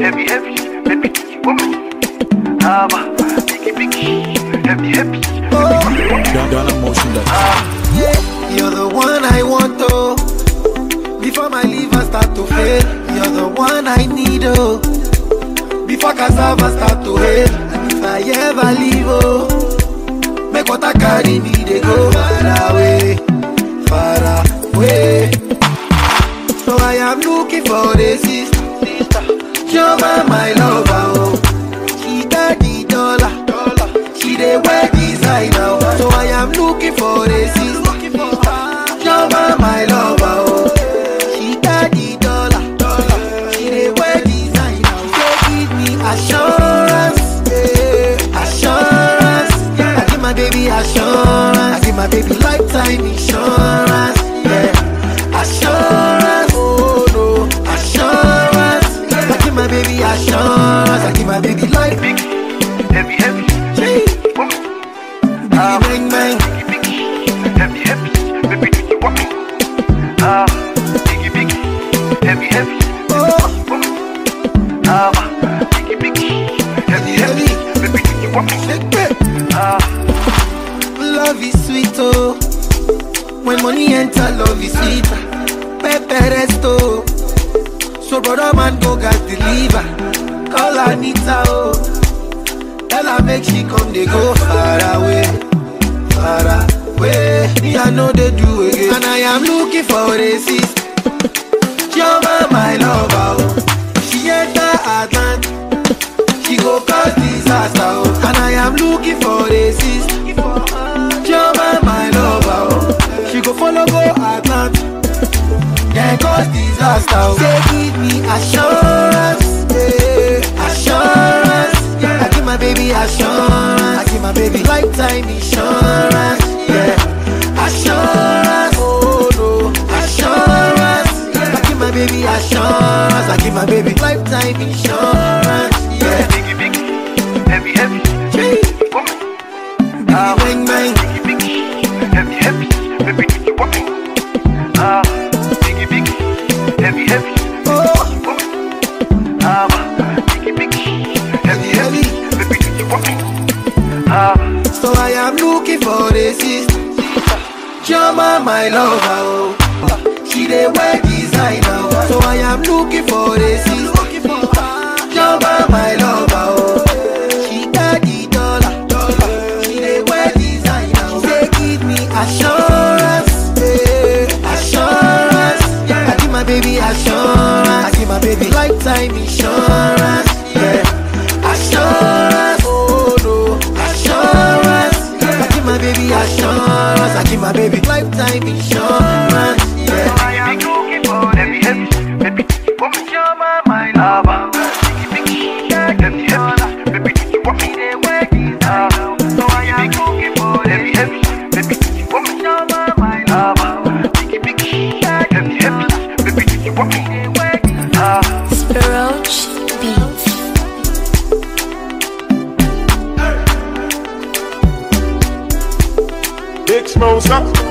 heavy, heavy, baby, you want me? Biggie, biggie, heavy, heavy, Done emotion that. You're the one I want, oh. Before my liver start to fail, you're the one I need, oh. Before cassava start to hail, and if I ever leave, oh, make what I carry me, they go far away, far away. So I am looking for the sister, you're my lover, oh. She got the dollar, she dey wear designer, oh. So I am looking for the sister, you're my lover, oh. She got the dollar, she dey wear designer, oh. So give me assurance, yeah, assurance, yeah. I give my baby assurance, I give my baby lifetime insurance, yeah. Assurance, oh no, assurance, yeah. I give my baby assurance, I give my baby life. big, heavy, heavy, Bang bang, heavy, heavy, baby, do you want me? Biggie, biggie, heavy, heavy, oh, biggie, biggie, heavy, heavy, baby, do you want me? shake it. Love is sweet, oh. When money enter, love is sweet. Pepe resto, so brother man go gas deliver. Call Anita, oh. Tell her make she come, they go far away, far away. Me I know they do again, and I am looking for a sister. You're my lover, oh. She enter Atlanta, she go cause disaster, oh. And I am looking for a sister. You're my lover, oh. She go follow go Atlanta, yeah, cause disaster, oh. Say give me assurance, yeah, assurance, yeah. I give my baby assurance, I give my baby lifetime insurance, yeah. Assurance, oh no, assurance, yeah. I give my baby assurance, I give my baby lifetime insurance, yeah. Biggie, biggie, heavy, heavy, woman. Bang bang, Biggie, biggie, heavy, heavy, baby, do you want me? Biggie, biggie, heavy, heavy, oh, woman. Biggie, biggie, heavy, heavy, baby, do you want me? so I am looking for a sister. You're my lover, oh. She dey wear designer, oh. So I am looking for a sister. You're my lover, oh. She got the dollar, she dey wear designer, oh. Say give me assurance, yeah, assurance, yeah. I give my baby assurance, I give my baby lifetime insurance, yeah. Assurance, oh no, assurance, yeah. I give my baby assurance, I give my baby lifetime insurance, yeah. I am looking for heavy, heavy, baby, do you want me? You're my lover. Biggie, biggie, heavy, heavy, baby, do you want me? So I am looking for heavy, heavy, baby, do you want me? You're my lover. Biggie, biggie, heavy, heavy, baby, do you want me? Roach Beats. Big Smoke,